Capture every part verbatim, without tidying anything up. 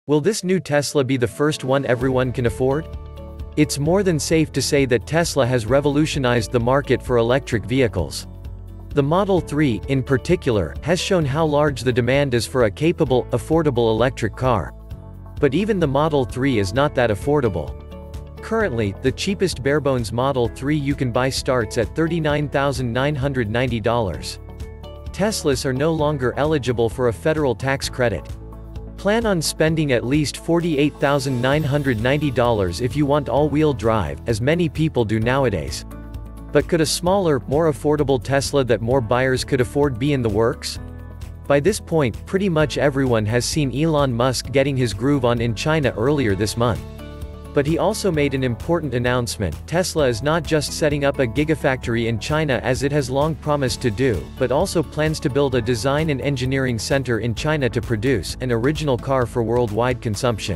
Will this new Tesla be the first one everyone can afford? It's more than safe to say that Tesla has revolutionized the market for electric vehicles. The Model three, in particular, has shown how large the demand is for a capable, affordable electric car. But even the Model three is not that affordable. Currently, the cheapest barebones Model three you can buy starts at thirty-nine thousand nine hundred ninety dollars. Teslas are no longer eligible for a federal tax credit. Plan on spending at least forty-eight thousand nine hundred ninety dollars if you want all-wheel drive, as many people do nowadays. But could a smaller, more affordable Tesla that more buyers could afford be in the works? By this point, pretty much everyone has seen Elon Musk getting his groove on in China earlier this month. But he also made an important announcement. Tesla is not just setting up a gigafactory in China as it has long promised to do, but also plans to build a design and engineering center in China to produce an original car for worldwide consumption.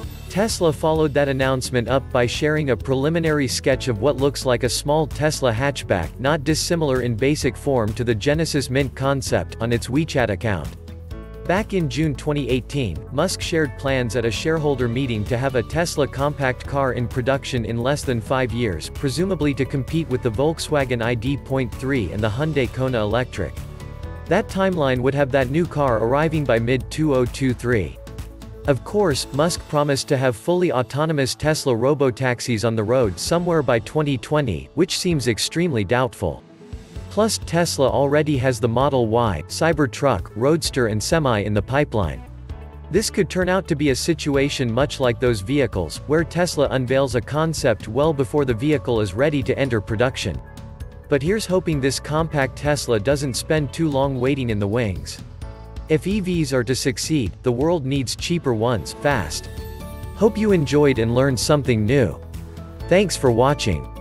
Tesla followed that announcement up by sharing a preliminary sketch of what looks like a small Tesla hatchback, not dissimilar in basic form to the Genesis Mint concept, on its WeChat account. Back in June twenty eighteen, Musk shared plans at a shareholder meeting to have a Tesla compact car in production in less than five years, presumably to compete with the Volkswagen I D three and the Hyundai Kona Electric. That timeline would have that new car arriving by mid twenty twenty-three. Of course, Musk promised to have fully autonomous Tesla robotaxis on the road somewhere by twenty twenty, which seems extremely doubtful. Plus, Tesla already has the Model Y, Cybertruck, Roadster and Semi in the pipeline. This could turn out to be a situation much like those vehicles, where Tesla unveils a concept well before the vehicle is ready to enter production. But here's hoping this compact Tesla doesn't spend too long waiting in the wings. If E Vs are to succeed, the world needs cheaper ones, fast. Hope you enjoyed and learned something new. Thanks for watching.